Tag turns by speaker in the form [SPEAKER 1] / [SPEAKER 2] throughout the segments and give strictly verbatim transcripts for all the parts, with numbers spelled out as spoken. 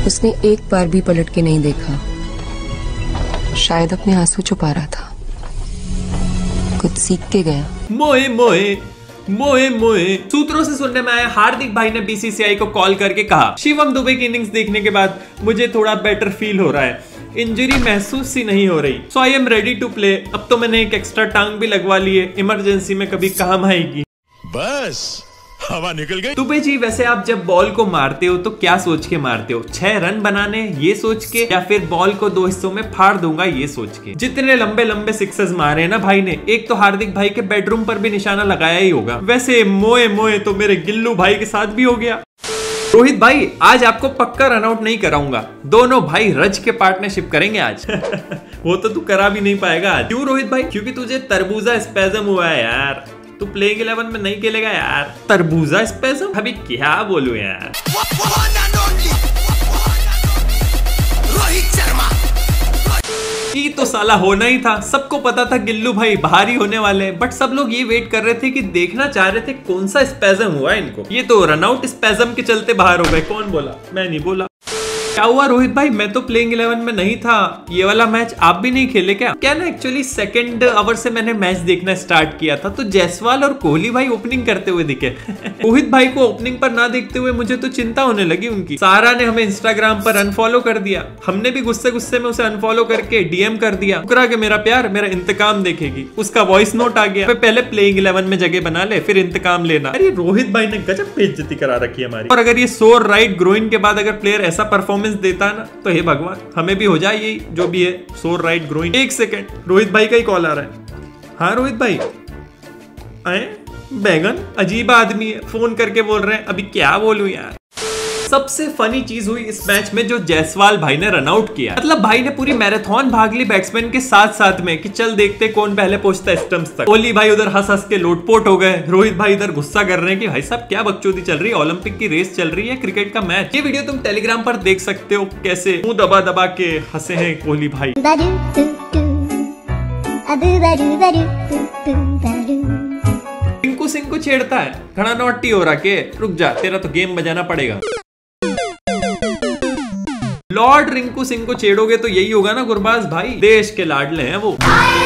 [SPEAKER 1] उसने एक बार भी पलट के नहीं देखा, शायद अपने आंसू छुपा रहा था। कुछ सीख के गया।
[SPEAKER 2] मोए मोए मोए मोए सूत्रों से सुनने में आया हार्दिक भाई ने बीसीसीआई को कॉल करके कहा, शिवम दुबे की इनिंग्स देखने के बाद मुझे थोड़ा बेटर फील हो रहा है, इंजरी महसूस सी नहीं हो रही, so I am ready to play. अब तो मैंने एक एक्स्ट्रा टांग भी लगवा ली है, इमरजेंसी में कभी काम आएगी।
[SPEAKER 3] बस हवा निकल गई।
[SPEAKER 2] दुबे जी, वैसे आप जब बॉल को मारते हो तो क्या सोच के मारते हो? छह रन बनाने ये सोच के, या फिर बॉल को दो हिस्सों में फाड़ दूंगा ये सोच के? जितने लंबे लंबे सिक्सेस मारे ना भाई ने, एक तो हार्दिक भाई के बेडरूम पर भी निशाना लगाया ही होगा। वैसे मोए मोए तो मेरे गिल्लू भाई के साथ भी हो गया। रोहित भाई, आज आपको पक्का रनआउट नहीं कराऊंगा, दोनों भाई रज के पार्टनरशिप करेंगे आज। वो तो तू करा भी नहीं पाएगा आज। क्यों रोहित भाई? क्योंकि तुझे तरबूजा स्पेजम हुआ है यार, तू प्लेइंग इलेवन में नहीं खेलेगा यार। तरबूजा स्पेजम? अभी क्या बोलूं यार। ये तो साला होना ही था, सबको पता था गिल्लू भाई भारी होने वाले, बट सब लोग ये वेट कर रहे थे कि देखना चाह रहे थे कौन सा स्पेजम हुआ इनको। ये तो रनआउट स्पेजम के चलते बाहर हो गए। कौन बोला? मैं नहीं बोला। क्या हुआ रोहित भाई? मैं तो प्लेइंग इलेवन में नहीं था, ये वाला मैच आप भी नहीं खेले क्या? क्या ना, एक्चुअली सेकंड ओवर से मैंने मैच देखना स्टार्ट किया था, तो जायसवाल और कोहली भाई ओपनिंग करते हुए दिखे। रोहित भाई को ओपनिंग पर ना देखते हुए मुझे तो चिंता होने लगी उनकी। सारा ने हमें इंस्टाग्राम पर अनफॉलो कर दिया, हमने भी गुस्से गुस्से में उसे अनफॉलो करके डीएम कर दिया। शुक्र के मेरा प्यार मेरा इंतकाम देखेगी, उसका वॉइस नोट आ गया। पहले प्लेइंग इलेवन में जगह बना ले, फिर इंतकाम लेना। अरे रोहित भाई ने गजब बेइज्जती करा रखी है हमारी। और अगर ये सोर राइट ग्रोइन के बाद अगर प्लेयर ऐसा परफॉर्मेंस देता ना, तो हे भगवान हमें भी हो जाए यही जो भी है, सोर राइट ग्रोइंग। एक सेकंड, रोहित भाई का ही कॉल आ रहा है। हाँ रोहित भाई आए? बैगन अजीब आदमी है, फोन करके बोल रहे हैं। अभी क्या बोलूं यार। सबसे फनी चीज हुई इस मैच में जो जायसवाल भाई ने रनआउट किया। मतलब भाई ने पूरी मैराथन भाग ली बैट्समैन के साथ साथ में कि चल देखते कौन पहले पहुंचता है स्टंप्स तक। कोहली भाई उधर हंस हंस के लोटपोट हो गए, रोहित भाई इधर गुस्सा कर रहे हैं कि भाई साहब क्या बकचोदी चल रही है, ओलंपिक की रेस चल रही है, क्रिकेट का मैच। ये वीडियो तुम टेलीग्राम पर देख सकते हो, कैसे मुंह दबा दबा के हंसे हैं कोहली भाई। रिंकू सिंह को छेड़ता है, घना नॉटी हो रहा के, रुक जा तेरा तो गेम बजाना पड़ेगा। लॉर्ड रिंकू सिंह को छेड़ोगे तो यही होगा ना गुरबाज भाई, देश के लाडले हैं वो।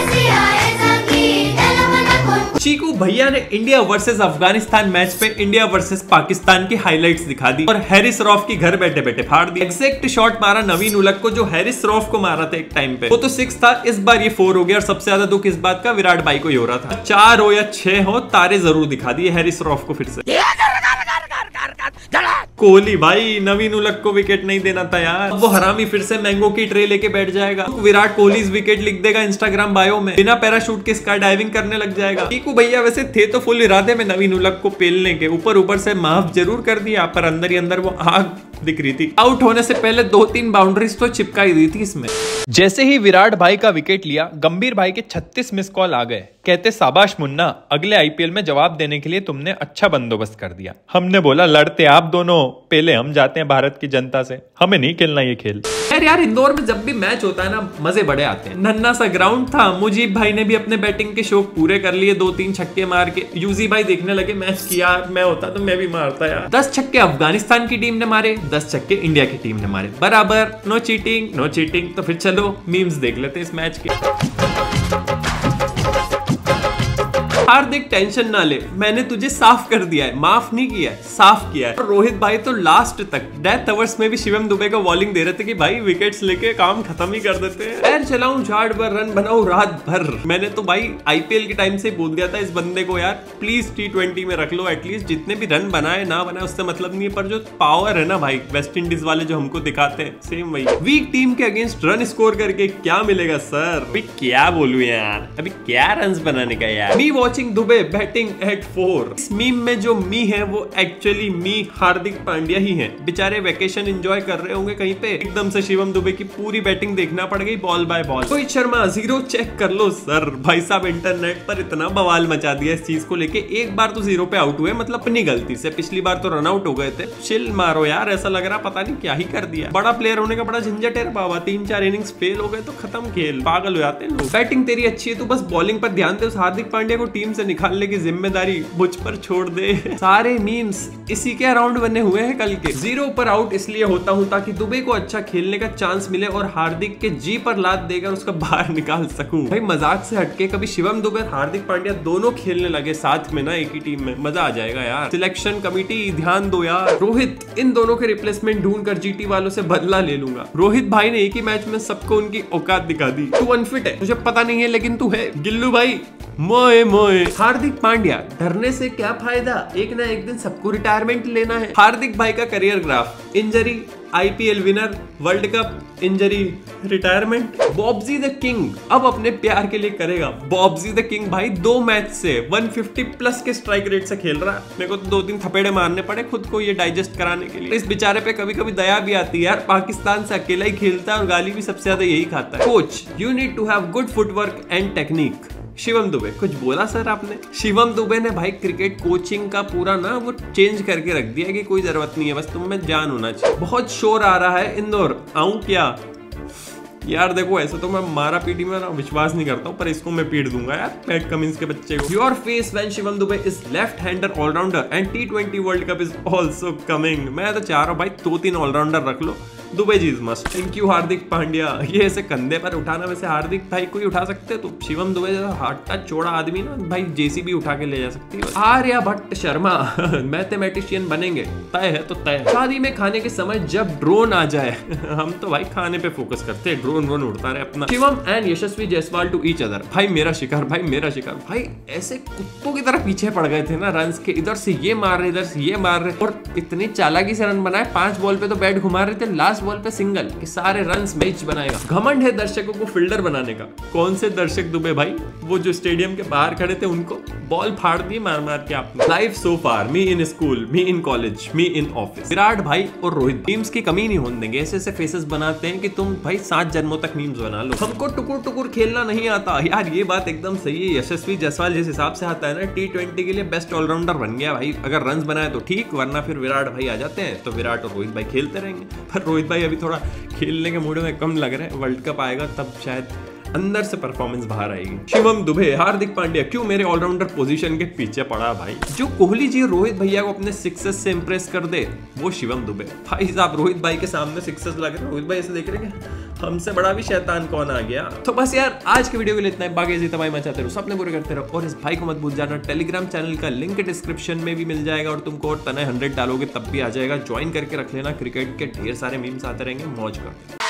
[SPEAKER 2] चीकू भैया ने इंडिया वर्सेस अफगानिस्तान मैच पे इंडिया वर्सेस पाकिस्तान की हाइलाइट्स दिखा दी और हैरिस रॉफ की घर बैठे बैठे फाड़ दी। एग्जैक्ट शॉट मारा नवीन उलक को जो हैरिस रॉफ को मारा था एक टाइम पे, वो तो सिक्स था, इस बार ये फोर हो गया। और सबसे ज्यादा दुख इस बात का विराट भाई को ही हो रहा था। चार हो या छह हो, तारे जरूर दिखा दिए हैरिस रॉफ को फिर से। कोहली भाई नवीन उलक को विकेट नहीं देना था यार, वो हरामी फिर से मैंगो की ट्रे लेके बैठ जाएगा। विराट कोहली विकेट लिख देगा इंस्टाग्राम बायो में, बिना पैराशूट के स्काई डाइविंग करने लग जाएगा। चीकू भैया वैसे थे तो फुल इरादे में नवीन उलक को पेलने के, ऊपर ऊपर से माफ जरूर कर दिया, पर अंदर ही अंदर वो आग दिख रही थी। आउट होने से पहले दो तीन बाउंड्रीज तो चिपका ही दी थी इसमें। जैसे ही विराट भाई का विकेट लिया, गंभीर भाई के छत्तीस मिस कॉल आ गए। कहते शाबाश मुन्ना, अगले आईपीएल में जवाब देने के लिए तुमने अच्छा बंदोबस्त कर दिया। हमने बोला लड़ते आप दोनों, पहले हम जाते हैं भारत की जनता से, हमें नहीं खेलना ये खेल। यार यार इंदौर में जब भी मैच होता है ना, मजे बड़े आते हैं। नन्ना सा ग्राउंड था, मुजीब भाई ने भी अपने बैटिंग के शौक पूरे कर लिए, दो तीन छक्के मार के। यूजी भाई देखने लगे मैच की, यार मैं होता तो मैं भी मारता यार। दस छक्के अफगानिस्तान की टीम ने मारे, दस छक्के इंडिया की टीम ने मारे, बराबर। No cheating no cheating. तो फिर चलो मीम्स देख लेते इस मैच के। हार्दिक टेंशन ना ले, मैंने तुझे साफ कर दिया है, माफ नहीं किया है, साफ किया है। और रोहित भाई तो लास्ट तक डेथ ओवर्स में भी शिवम दुबे को बॉलिंग दे रहे थे कि भाई विकेट्स लेके काम खत्म ही कर देते हैं। पैर चलाऊं झाड़ भर, रन बनाऊं रात भर। मैंने तो भाई आईपीएल के टाइम से बोल दिया था इस बंदे को, यार प्लीज टी ट्वेंटी में रख लो एटलीस्ट। जितने भी रन बनाए ना बनाए उससे मतलब नहीं है, पर जो पावर है ना भाई वेस्ट इंडीज वाले जो हमको दिखाते हैं, सेम वही। वीक टीम के अगेंस्ट रन स्कोर करके क्या मिलेगा सर? अभी क्या बोलूं यार, अभी क्या रन बनाने का यार। Me watching Dube batting at four. इस मीम में जो मी है वो एक्चुअली मी हार्दिक पांड्या ही है। बेचारे वेकेशन एंजॉय कर रहे होंगे कहीं पे, एकदम से शिवम दुबे की पूरी बैटिंग देखना पड़ गई ball by ball. Rohit Sharma zero check कर लो सर। भाई साहब इंटरनेट पर इतना बवाल मचा दिया इस चीज को लेके। एक बार तो जीरो पे आउट हुए, मतलब अपनी गलती से, पिछली बार तो रन आउट हो गए थे। चिल मारो यार, ऐसा लग रहा पता नहीं क्या ही कर दिया। बड़ा प्लेयर होने का बड़ा झंझट है बाबा, तीन चार इनिंग्स फेल हो गए तो खत्म खेल, पागल हो जाते हैं लोग। बैटिंग तेरी अच्छी है, तू बस बॉलिंग पर ध्यान दे। उस हार्दिक पांड्या को टीम टीम से निकालने की जिम्मेदारी मुझ पर छोड़ दे। सारे मीम्स इसी के अराउंड बने हुए हैं कल के। जीरो पर आउट इसलिए होता हूँ ताकि दुबे को अच्छा खेलने का चांस मिले और हार्दिक के जी पर लात देकर उसका बाहर निकाल सकूं। भाई मजाक से हटके कभी शिवम दुबे और हार्दिक पांड्या दोनों खेलने लगे साथ में ना एक ही टीम में, मजा आ जाएगा यार। सिलेक्शन कमेटी ध्यान दो यार। रोहित, इन दोनों के रिप्लेसमेंट ढूंढ कर जीटी वालों से बदला ले लूंगा। रोहित भाई ने एक ही मैच में सबको उनकी औकात दिखा दी। तू अनफिट है, मुझे पता नहीं है, लेकिन तू है। गिल्लू भाई मोए मोए। हार्दिक पांड्या, डरने से क्या फायदा, एक ना एक दिन सबको रिटायरमेंट लेना है। हार्दिक भाई का career graph, injury, IPL winner, world cup, injury, retirement. बॉब्जी द किंग अब अपने प्यार के लिए करेगा। बॉब्जी द किंग भाई दो मैच से एक सौ पचास प्लस के स्ट्राइक रेट से खेल रहा है। मेरे को तो दो तीन थपेड़े मारने पड़े खुद को ये डाइजेस्ट कराने के लिए। इस बेचारे पे कभी कभी दया भी आती है यार, पाकिस्तान से अकेला ही खेलता है और गाली भी सबसे ज्यादा यही खाता है। Coach, you need to have good footwork and technique. Shivam Dube, कुछ बोला सर आपने? शिवम दुबे ने भाई क्रिकेट कोचिंग का पूरा ना वो चेंज करके रख दिया कि कोई जरूरत नहीं है, बस तुम में जान होना चाहिए। बहुत शोर आ रहा है इंदौर, आऊं क्या? यार देखो, ऐसे तो मैं मारा पीटी में ना विश्वास नहीं करता हूँ, पर इसको मैं पीट दूंगा यार, पैट कमिंस के बच्चे को। Your face when Shivam Dube is left hander allrounder and T twenty world cup is also coming. मैं तो चाह रहा हूँ भाई दो तीन ऑलराउंडर रख लो। Dube ji is must. Thank you Hardik Pandya. ये ऐसे कंधे पर उठाना, वैसे हार्दिक भाई को ही उठा सकते तो शिवम दुबे जैसा हार्टा चौड़ा आदमी ना भाई जेसीबी उठा के ले जा सकती है। आर्यभट्ट शर्मा मैथमेटिशियन बनेंगे, तय है तो तय। शादी में खाने के समय जब ड्रोन आ जाए हम तो भाई खाने पे फोकस करते हैं, ड्रोन ड्रोन उड़ता रहे अपना। Shivam and Yashasvi Jaiswal to each other. भाई मेरा शिकार, भाई मेरा शिकार। भाई ऐसे कुत्तों की तरह पीछे पड़ गए थे ना रन्स के, इधर से ये मार रहे, इधर से ये मार रहे, और इतनी चालाकी से रन बनाए। पांच बॉल पे तो बैट घुमा रहे थे, लास्ट बॉल पे सिंगल कि सारे रन्स मैच बनाएगा। घमंड है दर्शकों को फील्डर बनाने का। कौन से दर्शक दुबे भाई? वो जो स्टेडियम के बाहर खड़े थे उनको बॉल फाड़ दी मार मार के आपने। Life so far, me in school, me in college, me in office. Virat भाई और रोहित मीम्स की कमी नहीं होने देंगे। ऐसे ऐसे फेसेस बनाते हैं कि तुम भाई सात जन्मों तक मीम्स बना लो। हमको टुकुर टुकुर खेलना नहीं आता यार, ये बात एकदम सही है। यशस्वी जायसवाल जिस हिसाब से आता है ना टी ट्वेंटी के लिए बेस्ट ऑलराउंडर बन गया भाई। अगर रन बनाए तो ठीक, वरना फिर विराट भाई आ जाते हैं तो विराट और रोहित भाई खेलते रहेंगे। पर रोहित भाई अभी थोड़ा खेलने के मूड में कम लग रहे हैं, वर्ल्ड कप आएगा तब शायद अंदर से परफॉर्मेंस बाहर आएगी। शिवम दुबे, हार्दिक पांड्या क्यों मेरे ऑलराउंडर पोजीशन के पीछे पड़ा भाई? जो कोहली जी रोहित भैया को अपने सिक्सेस से इंप्रेस कर दे वो शिवम दुबे। भाई साहब रोहित भाई के सामने सिक्सेस लग रहे, रोहित भाई ऐसे देख रहे हैं हमसे बड़ा भी शैतान कौन आ गया। तो बस यार आज के वीडियो के लिए इतना है। बाकी ऐसी तबाही मचाते रहो, सपने पूरे करते रहो, और इस भाई को मत भूल जाना। टेलीग्राम चैनल का लिंक डिस्क्रिप्शन में भी मिल जाएगा, और तुमको और तने हंड्रेड डालोगे तब भी आ जाएगा। ज्वाइन करके रख लेना, क्रिकेट के ढेर सारे मीम्स आते रहेंगे, मौज कर।